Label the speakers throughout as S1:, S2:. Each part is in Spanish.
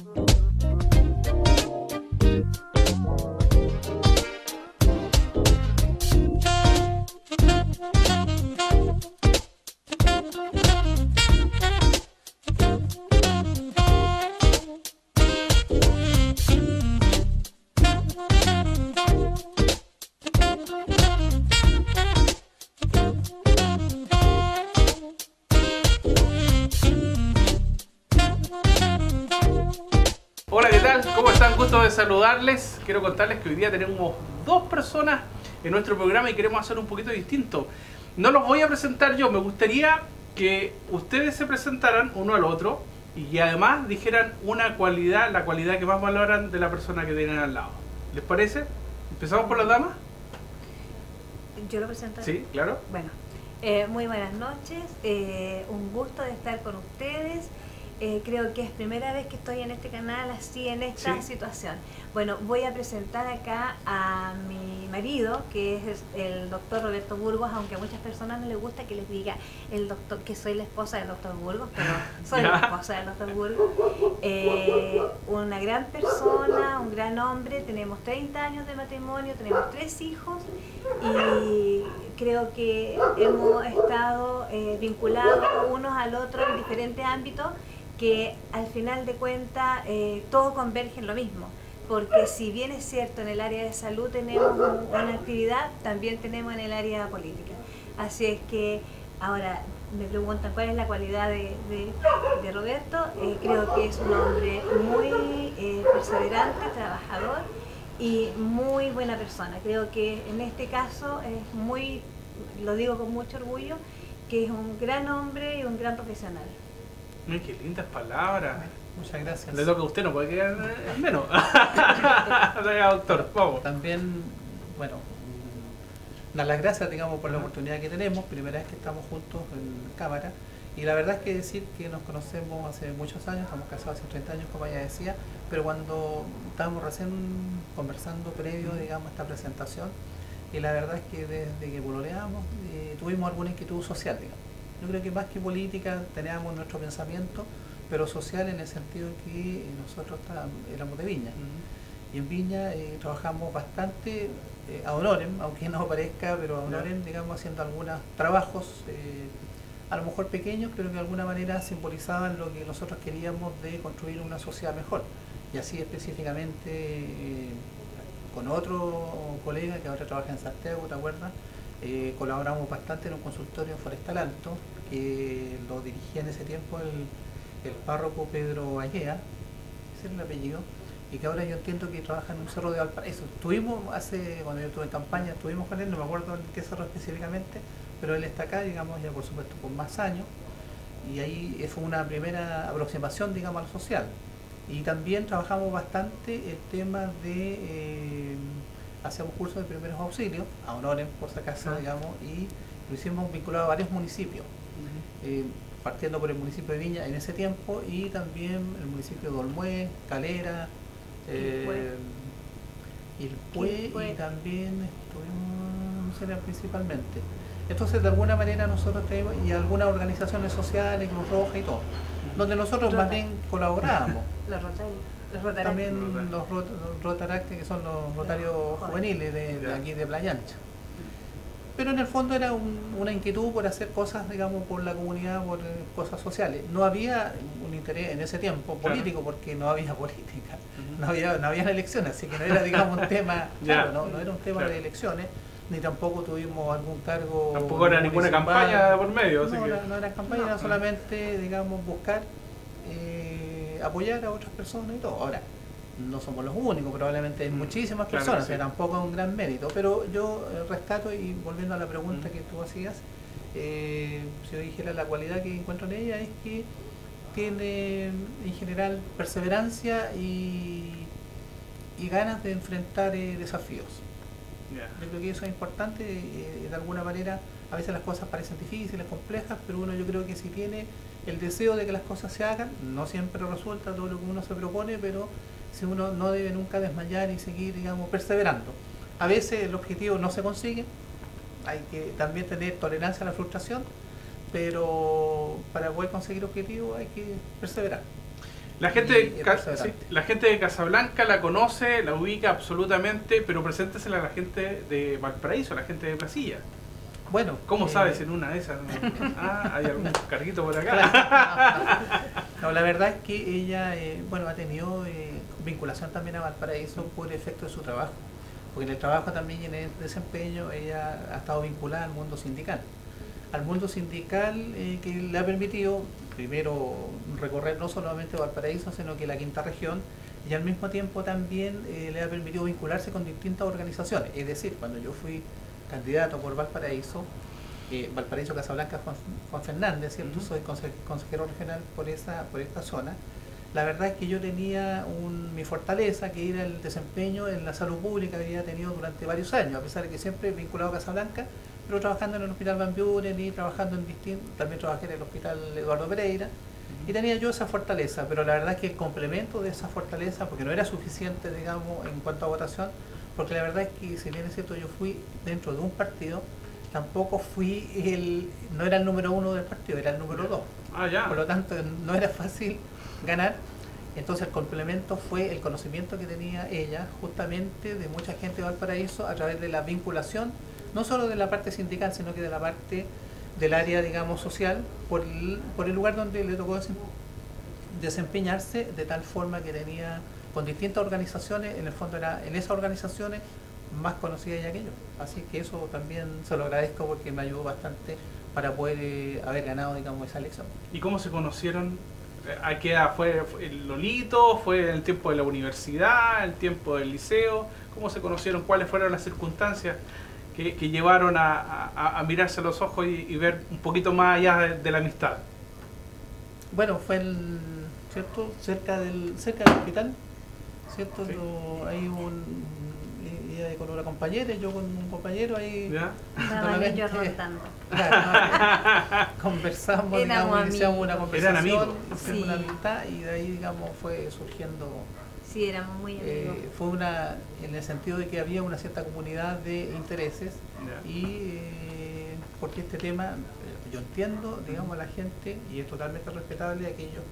S1: Hola, ¿qué tal? ¿Cómo están? Gusto de saludarles. Quiero contarles que hoy día tenemos dos personas en nuestro programa y queremos hacer un poquito distinto. No los voy a presentar yo, me gustaría que ustedes se presentaran uno al otro y además dijeran una cualidad, la cualidad que más valoran de la persona que tienen al lado. ¿Les parece? ¿Empezamos por las damas?
S2: ¿Yo lo presento?
S1: Sí, claro.
S2: Bueno, muy buenas noches, un gusto de estar con ustedes. Creo que es primera vez que estoy en este canal así, en esta situación. Bueno, voy a presentar acá a mi marido, que es el doctor Roberto Burgos, aunque a muchas personas no les gusta que les diga el doctor, que soy la esposa del doctor Burgos, pero soy la esposa del doctor Burgos. Una gran persona, un gran hombre, tenemos 30 años de matrimonio, tenemos 3 hijos y creo que hemos estado vinculados unos al otro en diferentes ámbitos, que al final de cuentas todo converge en lo mismo, porque si bien es cierto en el área de salud tenemos una actividad, también tenemos en el área política. Así es que ahora me preguntan cuál es la cualidad de Roberto. Creo que es un hombre muy perseverante, trabajador y muy buena persona. Creo que en este caso es muy, lo digo con mucho orgullo, que es un gran hombre y un gran profesional.
S1: Ay, qué lindas palabras.
S3: Muchas gracias.
S1: Le toca a usted, no puede quedar menos. Doctor, vamos.
S3: También, bueno, dar las gracias, digamos, por la oportunidad que tenemos. Primera vez que estamos juntos en cámara. Y la verdad es que decir que nos conocemos hace muchos años, estamos casados hace 30 años, como ella decía, pero cuando estábamos recién conversando previo, digamos, a esta presentación, y la verdad es que desde que pololeamos tuvimos alguna inquietud social, digamos. Yo creo que más que política teníamos nuestro pensamiento, pero social en el sentido que nosotros éramos de Viña. Y en Viña trabajamos bastante ad honorem, aunque no parezca, pero ad honorem, digamos, haciendo algunos trabajos, a lo mejor pequeños, pero que de alguna manera simbolizaban lo que nosotros queríamos de construir una sociedad mejor. Y así específicamente con otro colega que ahora trabaja en Santiago, ¿te acuerdas? Colaboramos bastante en un consultorio forestal alto que lo dirigía en ese tiempo el párroco Pedro Allea, ese es el apellido, y que ahora yo entiendo que trabaja en un cerro de Valparaíso. Estuvimos cuando yo estuve en campaña, estuvimos con él, no me acuerdo en qué cerro específicamente, pero él está acá, digamos, ya por supuesto con más años, y ahí fue una primera aproximación, digamos, a lo social. Y también trabajamos bastante el tema de hacíamos cursos de primeros auxilios, a honores por si acaso, digamos, y lo hicimos vinculado a varios municipios, partiendo por el municipio de Viña en ese tiempo y también el municipio de Olmué, Calera, Ilpue y también estuvimos principalmente. Entonces de alguna manera nosotros tenemos, y algunas organizaciones sociales, Cruz Roja y todo, donde nosotros más bien colaborábamos. También los Rotaractes, que son los Rotarios Juveniles de aquí de Playa Ancha. Pero en el fondo era una inquietud por hacer cosas, digamos, por la comunidad, por cosas sociales. No había un interés en ese tiempo político, porque no había política, no había elecciones, así que no era, digamos, un tema, claro, no era un tema de elecciones, ni tampoco tuvimos algún cargo.
S1: Tampoco era ninguna campaña por medio.
S3: No, no era campaña, era solamente, digamos, buscar apoyar a otras personas y todo. Ahora, no somos los únicos, probablemente hay muchísimas personas, que tampoco es un gran mérito, pero yo rescato, y volviendo a la pregunta que tú hacías, si yo dijera la cualidad que encuentro en ella es que tiene en general perseverancia y ganas de enfrentar desafíos. Yo creo que eso es importante, de alguna manera a veces las cosas parecen difíciles, complejas, pero uno, yo creo que si tiene el deseo de que las cosas se hagan, no siempre resulta todo lo que uno se propone, pero si uno no debe nunca desmayar y seguir, digamos, perseverando. A veces el objetivo no se consigue, hay que también tener tolerancia a la frustración, pero para poder conseguir objetivos hay que perseverar.
S1: La gente, la gente de Casablanca la conoce, la ubica absolutamente, pero preséntesela a la gente de Valparaíso, a la gente de Placilla.
S3: Bueno,
S1: ¿cómo sabes en una de esas? Hay algún carguito por acá.
S3: No, la verdad es que ella bueno, ha tenido vinculación también a Valparaíso por efecto de su trabajo, porque en el trabajo también y en el desempeño ella ha estado vinculada al mundo sindical. Al mundo sindical que le ha permitido primero recorrer no solamente Valparaíso, sino que la quinta región, y al mismo tiempo también le ha permitido vincularse con distintas organizaciones. Es decir, cuando yo fui candidato por Valparaíso, Valparaíso, Casablanca, Juan Fernández, ¿cierto? Soy consejero regional por esta zona. La verdad es que yo tenía mi fortaleza, que era el desempeño en la salud pública que había tenido durante varios años, a pesar de que siempre he vinculado a Casablanca, pero trabajando en el Hospital Van Buren y trabajando en también trabajé en el Hospital Eduardo Pereira, y tenía yo esa fortaleza, pero la verdad es que el complemento de esa fortaleza, porque no era suficiente, digamos, en cuanto a votación, porque la verdad es que, si bien es cierto, yo fui dentro de un partido, tampoco no era el número 1 del partido, era el número 2. Por lo tanto, no era fácil ganar. Entonces el complemento fue el conocimiento que tenía ella justamente de mucha gente de Valparaíso a través de la vinculación, no solo de la parte sindical, sino que de la parte del área, digamos, social, por el lugar donde le tocó desempeñarse, de tal forma que tenía con distintas organizaciones, en el fondo era en esas organizaciones más conocidas ya que yo. Así que eso también se lo agradezco porque me ayudó bastante para poder haber ganado, digamos, esa elección.
S1: ¿Y cómo se conocieron? ¿A qué edad? ¿Fue el Lolito? ¿Fue en el tiempo de la universidad? ¿El tiempo del liceo? ¿Cómo se conocieron? ¿Cuáles fueron las circunstancias que llevaron a mirarse a los ojos y ver un poquito más allá de la amistad?
S3: Bueno, fue ¿cierto? Cerca del hospital, ¿cierto?
S1: Sí.
S3: Hay ella con una compañera, yo con un compañero ahí.
S2: Yo rotando.
S3: Conversamos, digamos, iniciamos una conversación,
S1: eran amigos,
S2: sí.
S3: Una amistad, y de ahí, digamos, fue surgiendo.
S2: Sí, éramos muy amigos.
S3: Fue en el sentido de que había una cierta comunidad de intereses, y porque este tema, yo entiendo, digamos, a la gente, y es totalmente respetable, aquellos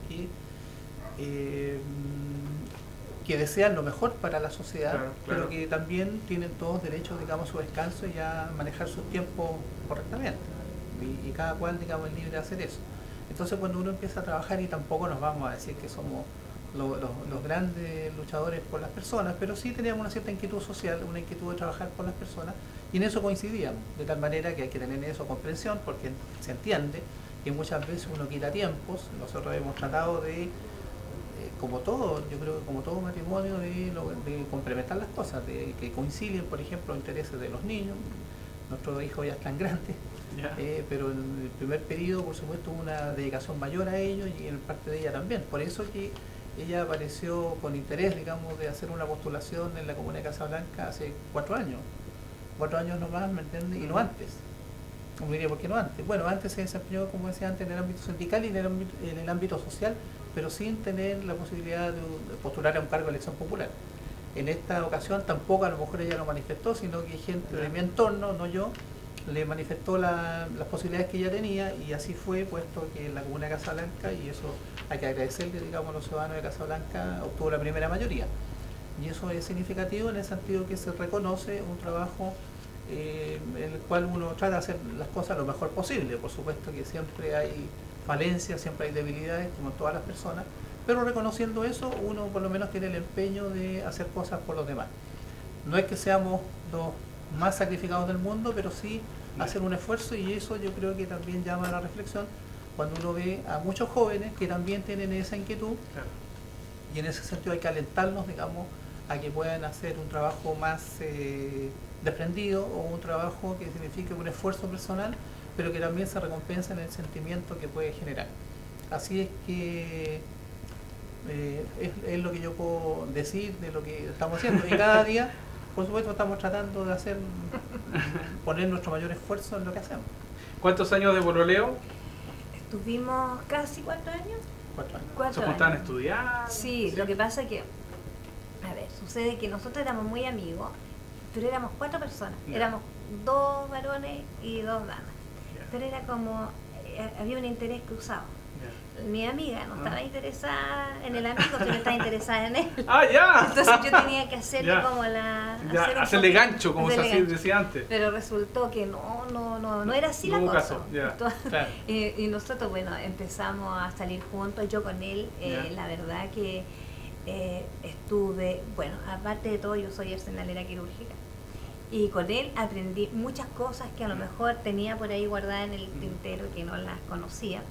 S3: que desean lo mejor para la sociedad, claro. Pero que también tienen todos derecho, digamos, a su descanso y a manejar sus tiempos correctamente. Y cada cual, digamos, es libre de hacer eso. Entonces, cuando uno empieza a trabajar, y tampoco nos vamos a decir que somos los grandes luchadores por las personas, pero sí teníamos una cierta inquietud social, una inquietud de trabajar por las personas, y en eso coincidíamos, de tal manera que hay que tener en eso comprensión, porque se entiende que muchas veces uno quita tiempos. Nosotros hemos tratado de, como todo, yo creo que como todo matrimonio, de complementar las cosas, de que coinciden, por ejemplo, los intereses de los niños. Nuestros hijos ya están grandes, pero en el primer periodo, por supuesto, hubo una dedicación mayor a ellos, y en parte de ella también. Por eso que ella apareció con interés, digamos, de hacer una postulación en la comuna de Casablanca hace 4 años. 4 años nomás, ¿me entiendes? Y no antes. Como diría, ¿por qué no antes? Bueno, antes se desempeñó, como decía antes, en el ámbito sindical y en el ámbito social, pero sin tener la posibilidad de postular a un cargo de elección popular. En esta ocasión tampoco, a lo mejor ella lo manifestó, sino que gente de mi entorno, no yo, le manifestó las posibilidades que ella tenía, y así fue, puesto que en la comuna de Casablanca, y eso hay que agradecerle, digamos, a los ciudadanos de Casablanca, obtuvo la primera mayoría. Y eso es significativo en el sentido que se reconoce un trabajo en el cual uno trata de hacer las cosas lo mejor posible. Por supuesto que siempre hay falencias, siempre hay debilidades, como en todas las personas, pero reconociendo eso, uno por lo menos tiene el empeño de hacer cosas por los demás. No es que seamos los más sacrificados del mundo, pero sí hacer un esfuerzo, y eso yo creo que también llama a la reflexión cuando uno ve a muchos jóvenes que también tienen esa inquietud, y en ese sentido hay que alentarnos, digamos, a que puedan hacer un trabajo más desprendido, o un trabajo que signifique un esfuerzo personal, pero que también se recompensa en el sentimiento que puede generar. Así es que es lo que yo puedo decir de lo que estamos haciendo, y cada día, por supuesto, estamos tratando de poner nuestro mayor esfuerzo en lo que hacemos.
S1: ¿Cuántos años de pololeo?
S2: Estuvimos casi 4 años.
S3: 4 años.
S2: 4
S1: años. ¿Estaban
S2: años.
S1: estudiando?
S2: Sí, lo que pasa es que, a ver, sucede que nosotros éramos muy amigos, pero éramos 4 personas. Éramos 2 varones y 2 damas. Pero era como, había un interés cruzado. Mi amiga no estaba interesada en el amigo, sino estaba interesada en él.
S1: ¡Ah, ya!
S2: Entonces yo tenía que hacerle
S1: Ya.
S2: como la...
S1: Ya, hacerle gancho, como se decía antes.
S2: Pero resultó que no era así
S1: No
S2: la
S1: hubo
S2: cosa.
S1: caso, ya.
S3: Claro.
S2: Y nosotros, bueno, empezamos a salir juntos, yo con él.
S1: Ya.
S2: La verdad que estuve, bueno, aparte de todo, yo soy arsenalera quirúrgica. Y con él aprendí muchas cosas que a lo mejor tenía por ahí guardadas en el tintero que no las conocía.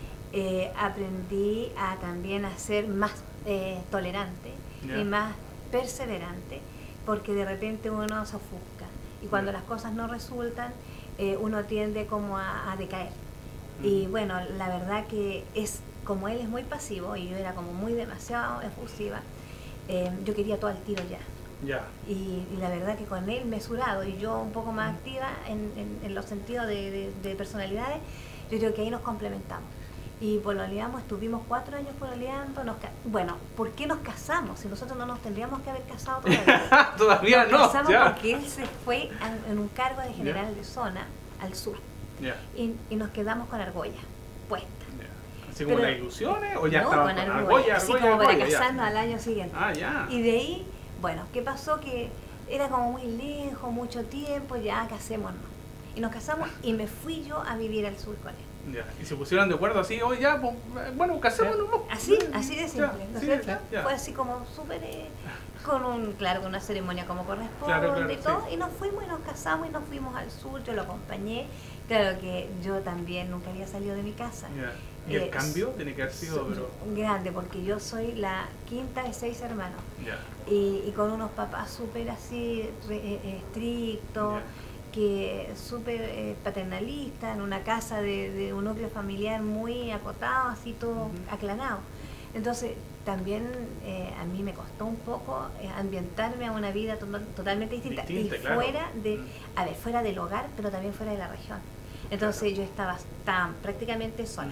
S2: Aprendí también a ser más tolerante y más perseverante, porque de repente uno se ofusca y cuando las cosas no resultan, uno tiende como a decaer. Y bueno, la verdad que como él es muy pasivo y yo era como muy demasiado efusiva, yo quería todo al tiro ya.
S1: Ya.
S2: Y la verdad que con él mesurado y yo un poco más activa en los sentidos de personalidades, yo creo que ahí nos complementamos. Y pololeamos, estuvimos 4 años pololeando. Bueno, ¿por qué nos casamos? Si nosotros no nos tendríamos que haber casado todavía.
S1: Todavía
S2: nos
S1: no.
S2: casamos
S1: Ya.
S2: porque él se fue en un cargo de general de zona al sur.
S1: Ya.
S2: Y nos quedamos con argolla puesta.
S1: Ya. ¿Así como
S2: Pero-
S1: las ilusiones o ya
S2: no,
S1: estaban
S2: con
S1: con
S2: argolla, así como para casarnos
S1: ya.
S2: al año siguiente.
S1: Ah, ya.
S2: Y de ahí, bueno, ¿qué pasó? Que era como muy lejos, mucho tiempo, ya casémonos. Y nos casamos y me fui yo a vivir al sur con él.
S1: Ya. Y se pusieron de acuerdo así, hoy ya, pues, bueno, casémonos. ¿no?
S2: Así de simple,
S1: Ya,
S2: ¿no es
S1: sí,
S2: cierto?
S1: ya.
S2: Fue así como súper, con una ceremonia como corresponde
S1: Claro,
S2: y todo,
S1: sí.
S2: y nos fuimos y nos casamos y nos fuimos al sur, yo lo acompañé. Claro que yo también nunca había salido de mi casa.
S1: Ya. Y el cambio tiene que haber sido, pero...
S2: Grande, porque yo soy la quinta de 6 hermanos.
S1: Ya.
S2: Y con unos papás súper así estrictos,
S1: Ya.
S2: que súper paternalistas, en una casa de un núcleo familiar muy acotado, así todo aclanado. Entonces también a mí me costó un poco ambientarme a una vida totalmente distinta y
S1: Claro.
S2: fuera del hogar, pero también fuera de la región. Entonces yo estaba prácticamente sola.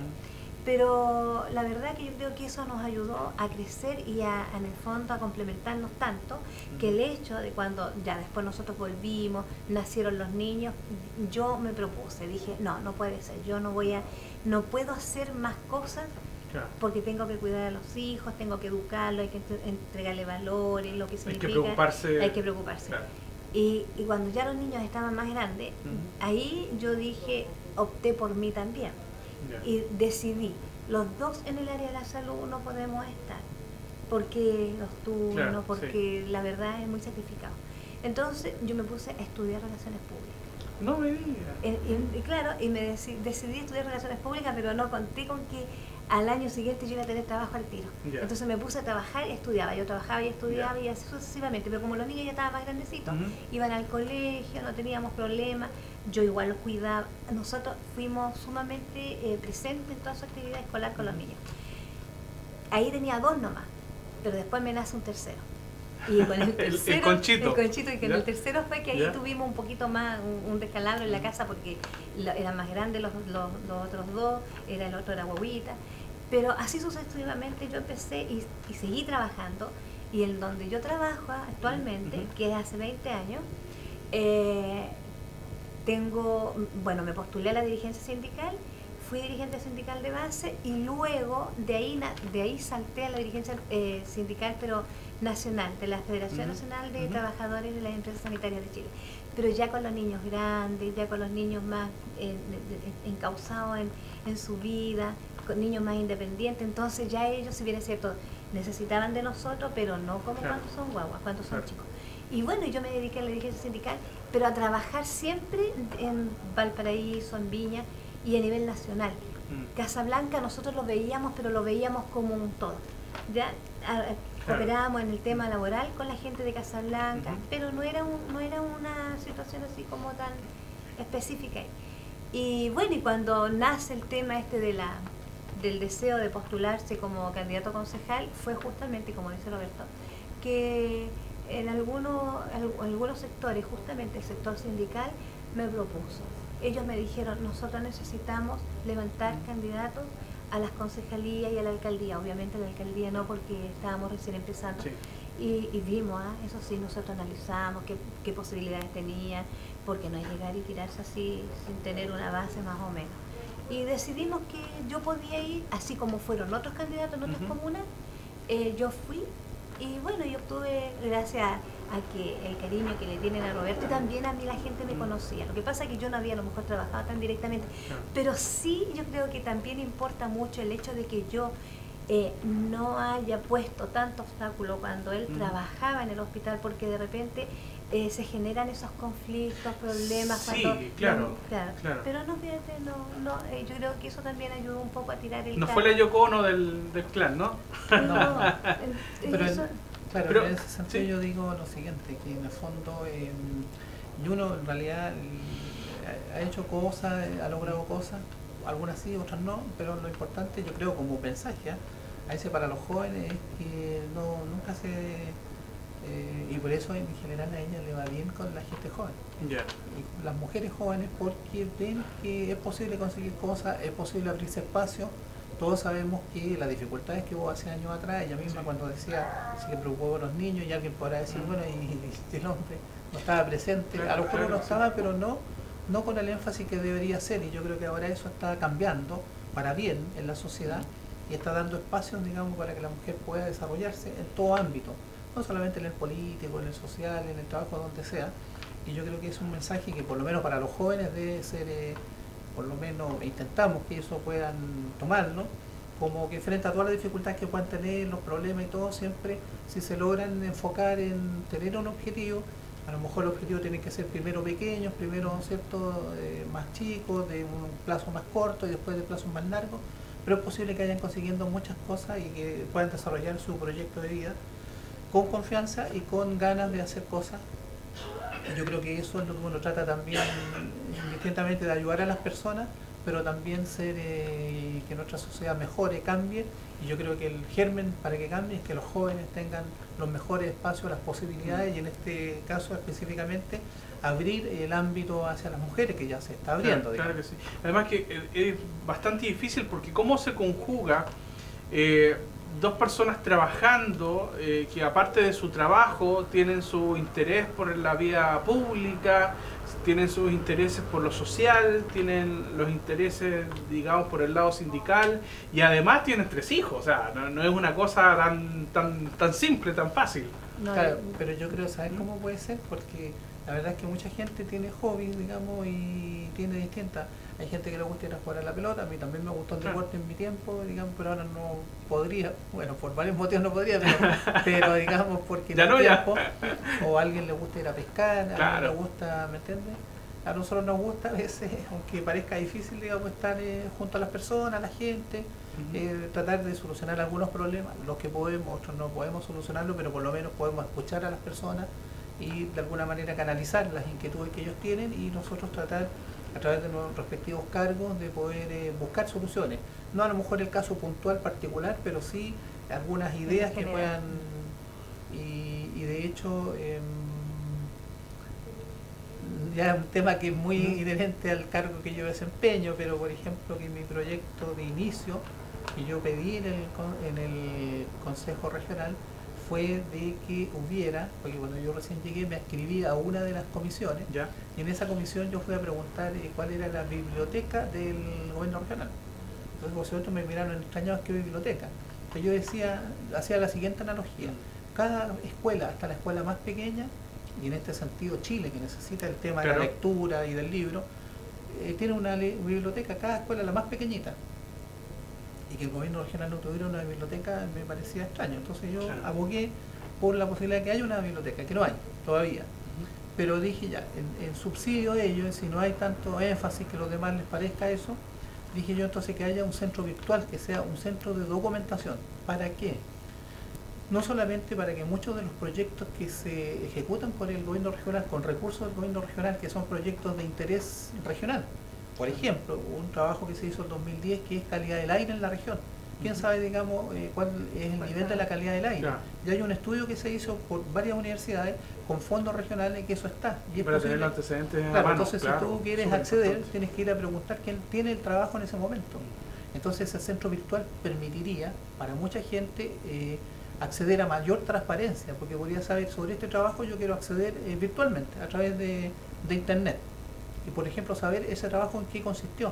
S2: Pero la verdad que yo creo que eso nos ayudó a crecer y en el fondo a complementarnos tanto, que el hecho de cuando ya después nosotros volvimos, nacieron los niños, yo me propuse, dije, no puede ser, yo no puedo hacer más cosas
S1: Claro.
S2: porque tengo que cuidar a los hijos, tengo que educarlos, hay que entregarle valores, lo que
S1: Hay
S2: significa.
S1: que preocuparse.
S2: Hay que preocuparse.
S1: Claro.
S2: Y cuando ya los niños estaban más grandes, ahí yo dije, opté por mí también.
S1: Ya.
S2: Y decidí, los dos en el área de la salud no podemos estar, porque los turnos,
S1: Claro,
S2: porque la verdad es muy sacrificado. Entonces yo me puse a estudiar relaciones públicas.
S1: No me digas.
S2: Y claro, y me decidí estudiar relaciones públicas, pero no conté con que al año siguiente yo iba a tener trabajo al tiro.
S1: Ya.
S2: Entonces me puse a trabajar y estudiaba. Yo trabajaba y estudiaba
S1: Ya.
S2: y así sucesivamente. Pero como los niños ya estaban más grandecitos,
S1: Ujú.
S2: iban al colegio, no teníamos problemas, yo igual los cuidaba. Nosotros fuimos sumamente presentes en toda su actividad escolar con los niños. Ahí tenía 2 nomás, pero después me nace un tercero. Y con el tercero,
S1: El Conchito.
S2: y con
S1: ¿Ya?
S2: el tercero fue que ahí
S1: ¿Ya?
S2: tuvimos un poquito más, un descalabro en la casa porque eran más grandes los otros 2, el otro era guaguita. Pero así sucesivamente yo empecé y seguí trabajando. Y en donde yo trabajo actualmente, que es hace 20 años, me postulé a la dirigencia sindical, fui dirigente sindical de base y luego de ahí salté a la dirigencia sindical, pero nacional, de la Federación Nacional de Trabajadores de las Empresas Sanitarias de Chile. Pero ya con los niños grandes, ya con los niños más encausados en su vida, con niños más independientes, entonces ya ellos, si bien es cierto, necesitaban de nosotros, pero no como
S1: Claro.
S2: cuando son guaguas, cuando son
S1: Claro.
S2: chicos. Y bueno, yo me dediqué a la dirigencia sindical, pero a trabajar siempre en Valparaíso, en Viña y a nivel nacional. Casablanca nosotros lo veíamos, pero lo veíamos como un todo. Ya
S1: Claro.
S2: cooperábamos en el tema laboral con la gente de Casablanca,
S1: Ujú.
S2: pero no era una situación así como tan específica. Y bueno, y cuando nace el tema del deseo de postularse como candidato a concejal, fue justamente, como dice Roberto, que en algunos sectores, justamente el sector sindical, me propuso. Ellos me dijeron, nosotros necesitamos levantar candidatos a las concejalías y a la alcaldía. Obviamente la alcaldía no, porque estábamos recién empezando.
S1: Sí.
S2: Y vimos, eso sí, nosotros analizamos qué posibilidades tenían, porque no es llegar y tirarse así sin tener una base más o menos. y decidimos que yo podía ir, así como fueron otros candidatos en otras comunas, yo fui y bueno, yo obtuve, gracias a que el cariño que le tienen a Roberto, y también a mí la gente me conocía. Lo que pasa es que yo no había a lo mejor trabajado tan directamente, pero sí yo creo que también importa mucho el hecho de que yo no haya puesto tanto obstáculo cuando él trabajaba en el hospital, porque de repente se generan esos conflictos, problemas.
S1: Sí,
S2: cuando,
S1: claro.
S2: Pero no, fíjate, yo creo que eso también ayudó un poco a tirar el
S1: No fue la Yoko Ono del clan, ¿no?
S2: No,
S3: Pero
S2: eso,
S3: pero en ese sentido yo digo lo siguiente, que en el fondo uno en realidad ha hecho cosas, ha logrado cosas, algunas sí, otras no, pero lo importante yo creo como mensaje a veces para los jóvenes es que nunca y por eso en general a ella le va bien con la gente joven. Y las mujeres jóvenes, porque ven que es posible conseguir cosas, es posible abrirse espacio. Todos sabemos que las dificultades que hubo hace años atrás, ella misma cuando decía se le preocupó por los niños, y alguien podrá decir, bueno, y el hombre no estaba presente, a lo mejor uno estaba, pero no con el énfasis que debería ser, y yo creo que ahora eso está cambiando para bien en la sociedad y está dando espacios, digamos, para que la mujer pueda desarrollarse en todo ámbito, no solamente en el político, en el social, en el trabajo, donde sea. Y yo creo que es un mensaje que por lo menos para los jóvenes debe ser, por lo menos intentamos que eso puedan tomarlo, como que frente a todas las dificultades que puedan tener, los problemas y todo, siempre si se logran enfocar en tener un objetivo, a lo mejor el objetivo tiene que ser primero pequeños, primero cierto más chicos, de un plazo más corto y después de plazos más largos, pero es posible que vayan consiguiendo muchas cosas y que puedan desarrollar su proyecto de vida con confianza y con ganas de hacer cosas. Yo creo que eso es lo que uno trata también, indistintamente de ayudar a las personas, pero también ser que nuestra sociedad mejore, cambie, y yo creo que el germen para que cambie es que los jóvenes tengan los mejores espacios, las posibilidades, y en este caso específicamente abrir el ámbito hacia las mujeres, que ya se está abriendo.
S1: Claro que sí. Además que es bastante difícil porque cómo se conjuga dos personas trabajando que aparte de su trabajo tienen su interés por la vida pública, tienen sus intereses por lo social, tienen los intereses, digamos, por el lado sindical, y además tienen 3 hijos. O sea, no es una cosa tan simple, tan fácil.
S3: Claro, pero yo creo, ¿sabes cómo puede ser? Porque la verdad es que mucha gente tiene hobbies, digamos, y tiene distintas. Hay gente que le gusta ir a jugar a la pelota, a mí también me gustó el deporte en mi tiempo, digamos, pero ahora no podría, bueno, por varios motivos no podría, pero digamos, porque
S1: ya no tiempo,
S3: o a alguien le gusta ir a pescar, a alguien le gusta, ¿me entiendes? A nosotros nos gusta a veces, aunque parezca difícil, digamos, estar junto a las personas, a la gente, tratar de solucionar algunos problemas, los que podemos, otros no podemos solucionarlo, pero por lo menos podemos escuchar a las personas y de alguna manera canalizar las inquietudes que ellos tienen, y nosotros tratar a través de nuestros respectivos cargos de poder buscar soluciones. No a lo mejor el caso puntual particular, pero sí algunas ideas que puedan, y de hecho ya es un tema que es muy inherente al cargo que yo desempeño, pero por ejemplo que mi proyecto de inicio que yo pedí en el Consejo Regional fue de que hubiera, porque cuando yo recién llegué me inscribí a una de las comisiones, y en esa comisión yo fui a preguntar cuál era la biblioteca del gobierno regional. Entonces vosotros me miraron extrañados, ¿qué biblioteca? Entonces yo decía, hacía la siguiente analogía: cada escuela, hasta la escuela más pequeña, y en este sentido Chile, que necesita el tema de la lectura y del libro, tiene una biblioteca, cada escuela la más pequeñita, y que el gobierno regional no tuviera una biblioteca me parecía extraño. Entonces yo abogué por la posibilidad de que haya una biblioteca, que no hay todavía, pero dije ya, en subsidio de ello, si no hay tanto énfasis que a los demás les parezca eso, dije yo entonces que haya un centro virtual, que sea un centro de documentación. ¿Para qué? No solamente para que muchos de los proyectos que se ejecutan por el gobierno regional, con recursos del gobierno regional, que son proyectos de interés regional, por ejemplo, un trabajo que se hizo en 2010 que es calidad del aire en la región. ¿Quién sabe, digamos, cuál es el nivel de la calidad del aire? Ya hay un estudio que se hizo por varias universidades con fondos regionales que eso está. Y es
S1: para
S3: posible,
S1: tener los antecedentes en la
S3: claro,
S1: mano,
S3: entonces si tú quieres acceder, tienes que ir a preguntar quién tiene el trabajo en ese momento. Entonces el centro virtual permitiría para mucha gente acceder a mayor transparencia, porque podría saber sobre este trabajo, yo quiero acceder virtualmente a través de internet. Y por ejemplo saber ese trabajo en qué consistió,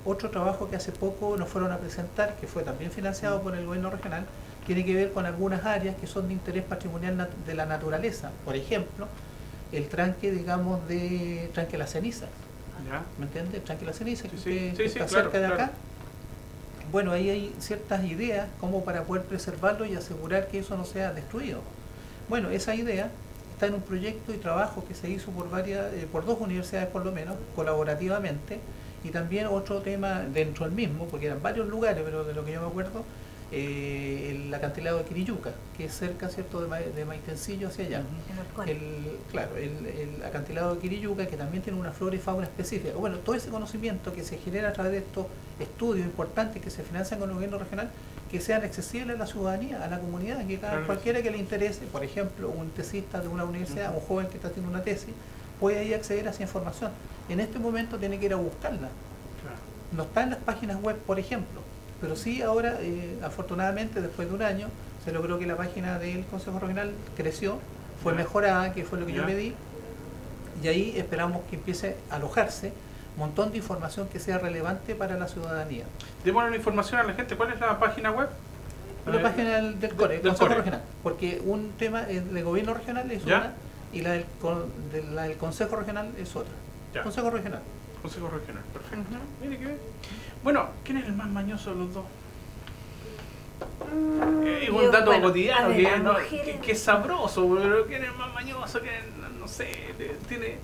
S3: otro trabajo que hace poco nos fueron a presentar, que fue también financiado por el gobierno regional, tiene que ver con algunas áreas que son de interés patrimonial de la naturaleza. Por ejemplo, el tranque, digamos, de Tranque La Ceniza.
S1: ¿Ya?
S3: ¿Me entiendes? El Tranque La Ceniza, que,
S1: Sí,
S3: que
S1: sí,
S3: está
S1: claro,
S3: cerca de acá.
S1: claro.
S3: Bueno, ahí hay ciertas ideas como para poder preservarlo y asegurar que eso no sea destruido. Bueno, esa idea está en un proyecto y trabajo que se hizo por dos universidades por lo menos, colaborativamente, y también otro tema dentro del mismo, porque eran varios lugares, pero de lo que yo me acuerdo, el acantilado de Quiriyuca, que es cerca, ¿cierto?, de Maitencillo hacia allá.
S2: En Orcón.
S3: El acantilado de Quiriyuca, que también tiene una flora y fauna específica. Bueno, todo ese conocimiento que se genera a través de estos estudios importantes que se financian con el gobierno regional, que sean accesibles a la ciudadanía, a la comunidad, que cualquiera que le interese, por ejemplo, un tesista de una universidad, un joven que está haciendo una tesis, puede ahí acceder a esa información. En este momento tiene que ir a buscarla. No está en las páginas web, por ejemplo, pero sí ahora, afortunadamente, después de un año, se logró que la página del Consejo Regional creció, fue mejorada, que fue lo que yo pedí, y ahí esperamos que empiece a alojarse un montón de información que sea relevante para la ciudadanía.
S1: Démosle la información a la gente. ¿Cuál es la página web?
S3: La página del CORE,
S1: del
S3: Consejo
S1: CORE.
S3: Regional, porque un tema del gobierno regional es
S1: ¿Ya?
S3: una y la del Consejo Regional es otra.
S1: Ya.
S3: Consejo Regional.
S1: Consejo Regional, perfecto.
S2: Ujú.
S1: Mire qué bien. Bueno, ¿quién es el más mañoso de los dos? Un
S2: Yo,
S1: dato
S2: bueno,
S1: cotidiano
S2: a ver,
S1: que,
S2: las
S1: no,
S2: mujeres-
S1: que es sabroso, pero ¿quién es el más mañoso? ¿Quién, no sé, tiene...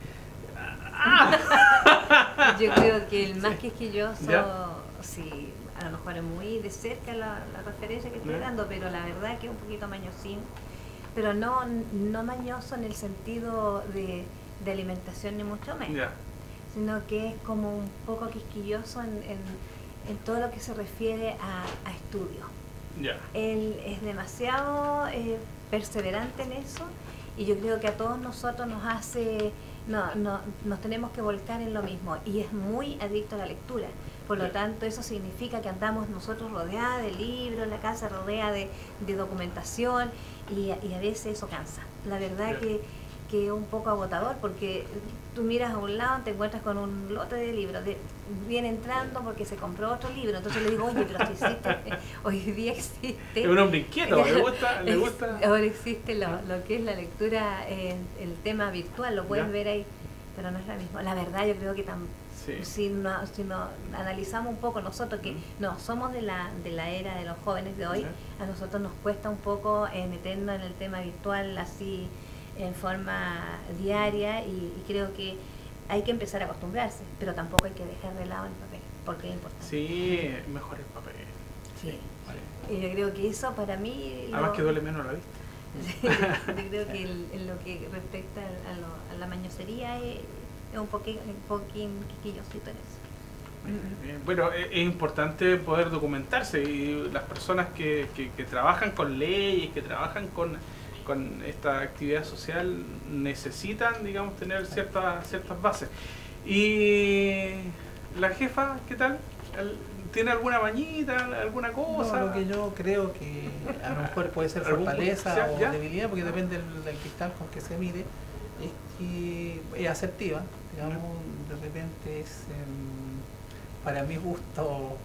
S1: ¡Ah!
S2: Yo creo que el más quisquilloso,
S1: ¿Ya?
S2: sí, a lo mejor es muy de cerca la referencia que estoy
S1: ¿Ya?
S2: dando, pero la verdad que es un poquito mañosín, pero no mañoso en el sentido de alimentación ni mucho menos,
S1: Ya,
S2: sino que es como un poco quisquilloso en todo lo que se refiere a estudios.
S1: ya.
S2: Él es demasiado perseverante en eso y yo creo que a todos nosotros nos hace, nos tenemos que volcar en lo mismo y es muy adicto a la lectura. Por lo
S1: Ya.
S2: tanto, eso significa que andamos nosotros rodeadas de libros, la casa rodeada de documentación y a veces eso cansa. La verdad
S1: Ya.
S2: que es un poco agotador porque tú miras a un lado, te encuentras con un lote de libros, viene entrando porque se compró otro libro, entonces le digo, oye, pero si existe, hoy día existe.
S1: Es un hombre inquieto, le gusta.
S2: Ahora existe lo que es la lectura, el tema virtual, lo puedes
S1: Ya.
S2: ver ahí, pero no es lo mismo. La verdad yo creo que
S1: Sí.
S2: si no analizamos un poco nosotros que no somos de la era de los jóvenes de hoy,
S1: Ya.
S2: a nosotros nos cuesta un poco meternos en el tema virtual así en forma diaria y creo que hay que empezar a acostumbrarse, pero tampoco hay que dejar de lado el papel, porque es importante.
S1: Sí, mejor el papel.
S2: Sí.
S1: Sí.
S2: Y yo creo que eso para mí...
S1: Además que duele menos la vista.
S2: yo creo que en lo que respecta a la mañosería es un poquín quisquillosito en eso.
S1: Bueno, es importante poder documentarse y las personas que trabajan con leyes, que trabajan con esta actividad social necesitan, digamos, tener ciertas bases. ¿Y la jefa, qué tal? ¿Tiene alguna mañita, alguna cosa?
S3: No, lo que yo creo que a lo mejor puede ser
S1: ¿Algún
S3: fortaleza
S1: potencial?
S3: o
S1: ¿Ya?
S3: debilidad, porque depende del cristal con que se mide, es que es asertiva, digamos, de repente es, para mi gusto,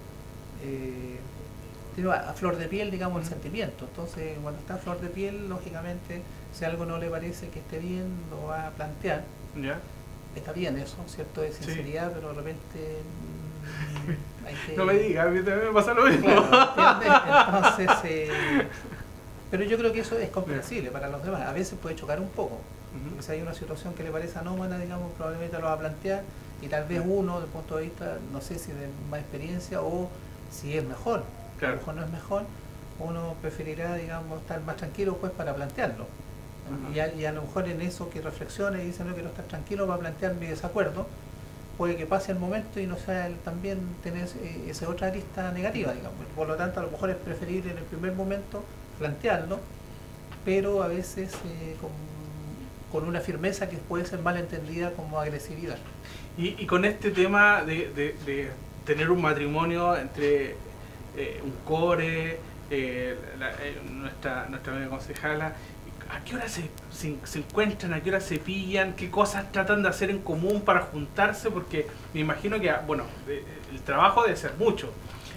S3: tiene a flor de piel, digamos, el sentimiento. Entonces, cuando está a flor de piel, lógicamente, si algo no le parece que esté bien, lo va a plantear.
S1: ¿Ya?
S3: Está bien eso, ¿cierto? Es
S1: Sí.
S3: sinceridad, pero de repente hay que...
S1: No me digas, a mí también me pasa lo mismo.
S3: Claro, ¿entiendes? Entonces, pero yo creo que eso es comprensible para los demás. A veces puede chocar un poco.
S1: Ujú.
S3: Si hay una situación que le parece anómala, digamos, probablemente lo va a plantear y tal vez uno, desde el punto de vista, no sé si de más experiencia o si es mejor.
S1: Claro.
S3: A lo mejor no es mejor, uno preferirá, digamos, estar más tranquilo pues para plantearlo.
S1: Ajá.
S3: Y a lo mejor en eso que reflexione y dice no quiero estar tranquilo para plantear mi desacuerdo, puede que pase el momento y no sea también tener esa otra arista negativa, digamos. Por lo tanto, a lo mejor es preferible en el primer momento plantearlo, pero a veces con una firmeza que puede ser mal entendida como agresividad.
S1: Y con este tema de tener un matrimonio entre un core, nuestra amiga concejala, ¿A qué hora se encuentran? ¿A qué hora se pillan? ¿Qué cosas tratan de hacer en común para juntarse? Porque me imagino que, bueno, el trabajo debe ser mucho,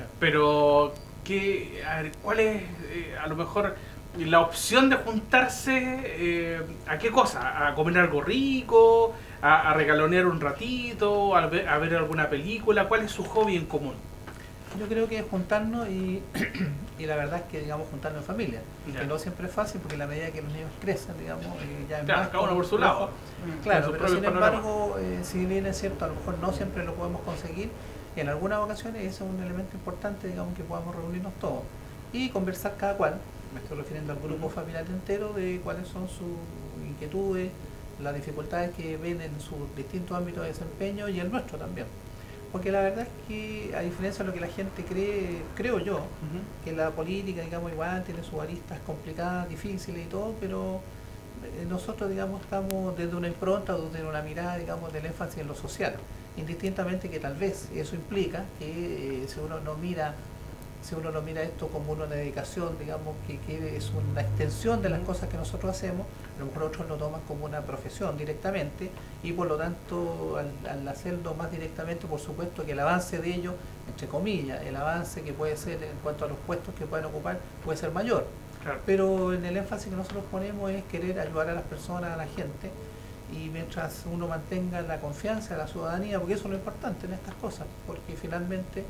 S1: pero a ver, ¿cuál es a lo mejor la opción de juntarse? ¿A qué cosa? ¿A comer algo rico? ¿A regalonear un ratito? ¿A ver alguna película? ¿Cuál es su hobby en común?
S3: Yo creo que es juntarnos y la verdad es que, digamos, juntarnos en familia,
S1: ya.
S3: que no siempre es fácil porque a la medida que los niños crecen, digamos, ya es
S1: claro,
S3: más
S1: cada uno por su lado.
S3: Claro, pero sin embargo, si bien es cierto, a lo mejor no siempre lo podemos conseguir, en algunas ocasiones ese es un elemento importante, digamos, que podamos reunirnos todos y conversar cada cual, me estoy refiriendo al grupo familiar entero, de cuáles son sus inquietudes, las dificultades que ven en sus distintos ámbitos de desempeño y el nuestro también. Porque la verdad es que, a diferencia de lo que la gente cree, creo yo, que la política, digamos, igual tiene sus aristas complicadas, difíciles y todo, pero nosotros, digamos, estamos desde una impronta, desde una mirada, digamos, del énfasis en lo social. Indistintamente que tal vez eso implica que si uno no mira esto como una dedicación, digamos, que es una extensión de las cosas que nosotros hacemos, a lo mejor otros lo toman como una profesión directamente y por lo tanto al hacerlo más directamente, por supuesto que el avance de ello, entre comillas, el avance que puede ser en cuanto a los puestos que pueden ocupar puede ser mayor.
S1: Claro.
S3: Pero en el énfasis que nosotros ponemos es querer ayudar a las personas, a la gente, y mientras uno mantenga la confianza de la ciudadanía, porque eso es lo importante en estas cosas, porque finalmente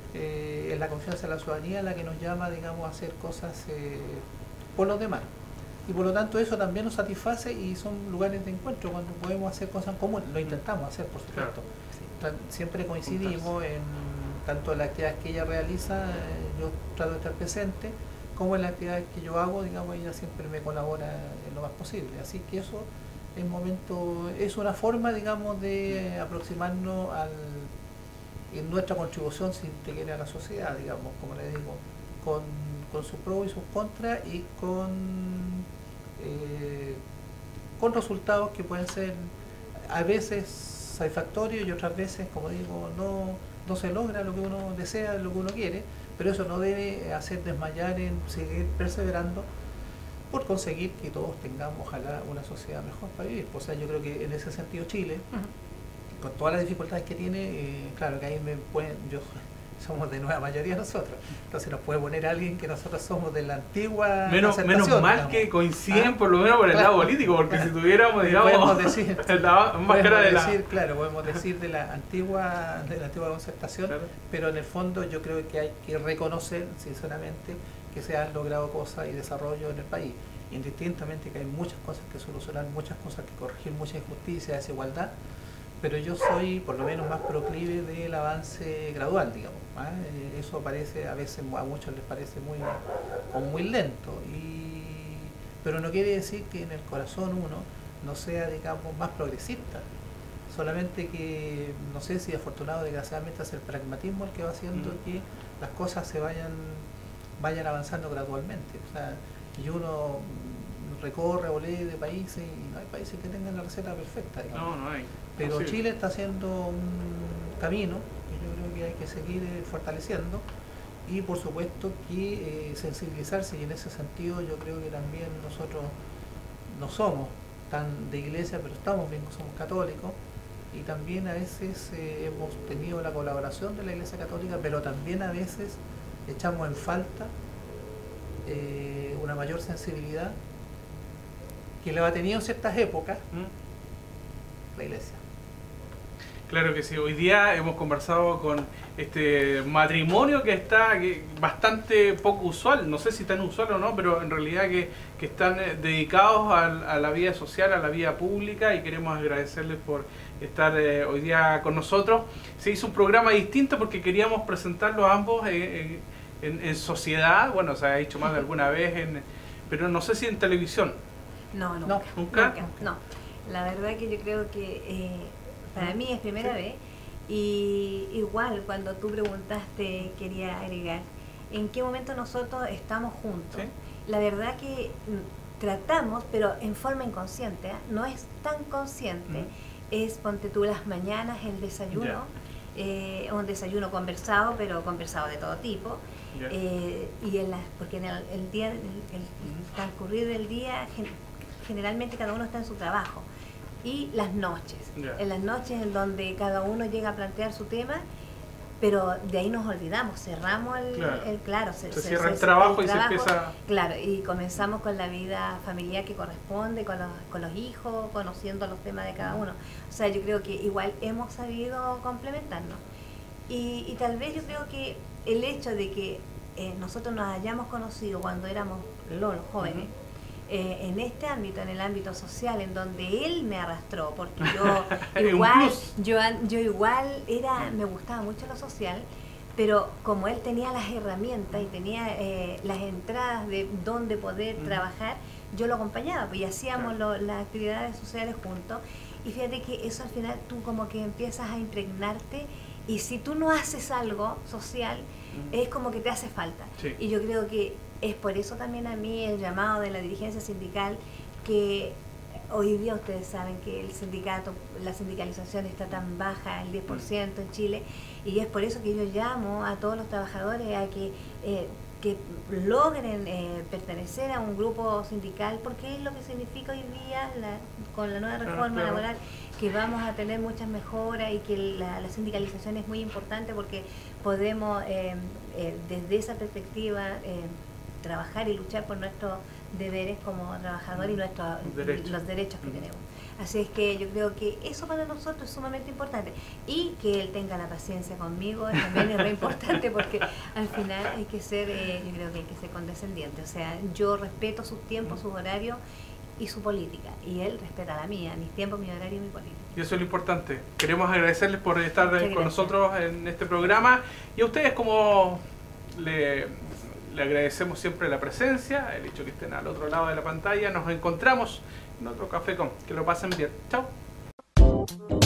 S3: es la confianza de la ciudadanía la que nos llama, digamos, a hacer cosas por los demás. Y por lo tanto eso también nos satisface y son lugares de encuentro cuando podemos hacer cosas en común. Lo intentamos hacer, por supuesto. Claro. Siempre coincidimos en tanto en las actividades que ella realiza, yo trato de estar presente, como en las actividades que yo hago, digamos, ella siempre me colabora en lo más posible. Así que eso es una forma, digamos, de aproximarnos en nuestra contribución, si te quiere, a la sociedad, digamos, como le digo, con sus pros y sus contras y con resultados que pueden ser a veces satisfactorios y otras veces, como digo, no se logra lo que uno desea, lo que uno quiere, pero eso no debe hacer desmayar en seguir perseverando por conseguir que todos tengamos, ojalá, una sociedad mejor para vivir. O sea, yo creo que en ese sentido Chile, con todas las dificultades que tiene, claro que ahí somos de nueva mayoría nosotros, entonces nos puede poner alguien que nosotros somos de la antigua
S1: menos mal, digamos, que coinciden por lo menos por el lado político, porque si tuviéramos, digamos,
S3: podemos decir, podemos decir de la antigua concertación, claro. Pero en el fondo yo creo que hay que reconocer sinceramente que se han logrado cosas y desarrollo en el país, indistintamente que hay muchas cosas que solucionar, muchas cosas que corregir, mucha injusticia, desigualdad, pero yo soy por lo menos más proclive del avance gradual, digamos. Eso parece, a veces a muchos les parece muy lento, pero no quiere decir que en el corazón uno no sea, digamos, más progresista, solamente que no sé si afortunado desgraciadamente es el pragmatismo el que va haciendo que las cosas se vayan avanzando gradualmente. O sea, y uno recorre o lee de países y no hay países que tengan la receta perfecta, digamos.
S1: No hay.
S3: Pero
S1: sí.
S3: Chile está haciendo un camino que yo creo que hay que seguir fortaleciendo y por supuesto que sensibilizarse, y en ese sentido yo creo que también nosotros no somos tan de iglesia, pero estamos bien, somos católicos y también a veces hemos tenido la colaboración de la Iglesia Católica, pero también a veces echamos en falta una mayor sensibilidad que lo ha tenido en ciertas épocas la Iglesia.
S1: Claro que sí, hoy día hemos conversado con este matrimonio que está bastante poco usual, no sé si tan usual o no, pero en realidad que están dedicados a la vida social, a la vida pública, y queremos agradecerles por estar hoy día con nosotros. Se hizo un programa distinto porque queríamos presentarlos ambos en sociedad, bueno, se ha hecho más de alguna vez, pero no sé si en televisión.
S2: No.
S1: ¿Nunca?
S2: No. La verdad que yo creo que para mí es primera vez, y igual cuando tú preguntaste quería agregar en qué momento nosotros estamos juntos. ¿Sí? La verdad que tratamos, pero en forma inconsciente, no es tan consciente, es, ponte tú, las mañanas el desayuno, un desayuno conversado, pero conversado de todo tipo, Porque en el día, el transcurrir del día, generalmente cada uno está en su trabajo. Y las noches, en las noches en donde cada uno llega a plantear su tema, pero de ahí nos olvidamos, cerramos
S1: se cierra el trabajo y se empieza...
S2: Claro, y comenzamos con la vida familiar que corresponde, con los hijos, conociendo los temas de cada uno. O sea, yo creo que igual hemos sabido complementarnos. Y tal vez yo creo que el hecho de que nosotros nos hayamos conocido cuando éramos los jóvenes, en este ámbito, en el ámbito social, en donde él me arrastró, porque yo igual me gustaba mucho lo social, pero como él tenía las herramientas y tenía las entradas de dónde poder trabajar, yo lo acompañaba, pues, y hacíamos las actividades sociales juntos, y fíjate que eso al final tú como que empiezas a impregnarte, y si tú no haces algo social, es como que te hace falta.
S1: Sí.
S2: Y yo creo que es por eso también a mí el llamado de la dirigencia sindical, que hoy día ustedes saben que el sindicato, la sindicalización está tan baja, el 10% en Chile, y es por eso que yo llamo a todos los trabajadores a que logren pertenecer a un grupo sindical, porque es lo que significa hoy día con la nueva reforma laboral, que vamos a tener muchas mejoras, y que la sindicalización es muy importante porque podemos desde esa perspectiva trabajar y luchar por nuestros deberes como trabajadores y los derechos que tenemos. Así es que yo creo que eso para nosotros es sumamente importante, y que él tenga la paciencia conmigo también es muy importante, porque al final hay que ser, yo creo que hay que ser condescendiente. O sea, yo respeto sus tiempos, sus horarios y su política, y él respeta la mía, mis tiempos, mi horario y mi política.
S1: Y eso es lo importante. Queremos agradecerles por estar con nosotros en este programa, y a ustedes como le agradecemos siempre la presencia, el hecho que estén al otro lado de la pantalla. Nos encontramos en otro Café Con. Que lo pasen bien. Chao.